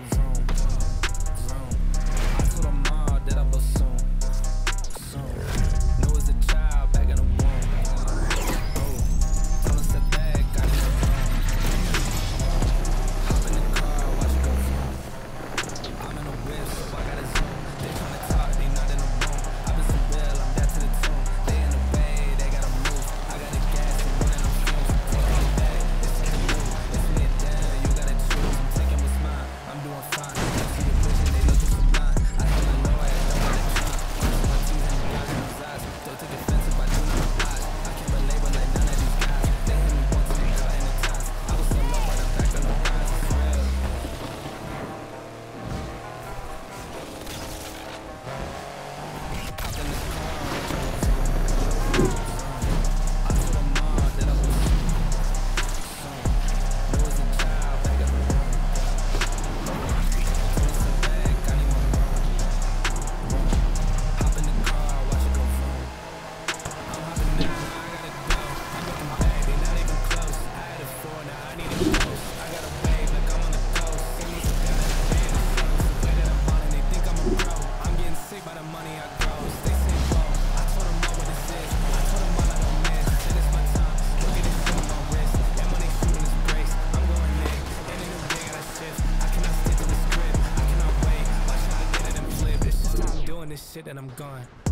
vroom, vroom. I told her mom that I blow soon, soon. Knew as a child back in the womb. Oh, told her sit back, got in the room. Hop in the car, watch it go vroom. I'm in a whip, so I gotta zoom. They tryna talk, they not in the room. I've been so real, I'm dead to the tomb. They in the bay, they gotta move. I got the gas and running on fumes. Take all day, it's something new. It's me and down, you gotta choose. I'm taking what's mine, I'm doing fine. I see the vision, they looking sublime. I hit my low, I don't wanna try. Watching my teeth and the guys in his eyes. Don't take offense if I do not oblige. I can't relate with like none of these guys. They hit me once and they cut in the ties. I was so low, but I'm back on the rise. It's real. Hop in the car, watch it go vroom. I told her mom that I was soon. Knew as a child back in the room. Told her sit back, I need my room. Hop in the car, watch it go vroom. I'm hopping now, I gotta go. I'm looking back, they not even close. I had it for, now I need it close. I got a wave like I'm on the coast. See me some guys that pay the shows. The way that I'm ballin', they think I'm a pro. I'm getting sick by the money I gross. They say whoa, I told them all what this is. I told them all I don't miss. And it's my time, look at this shit on my wrist. And when they shooting this brace, I'm going in. And in the day I shift, I cannot stick to the script. I cannot wait, watch how I get it and flip. It's just how I'm doing this shit and I'm gone.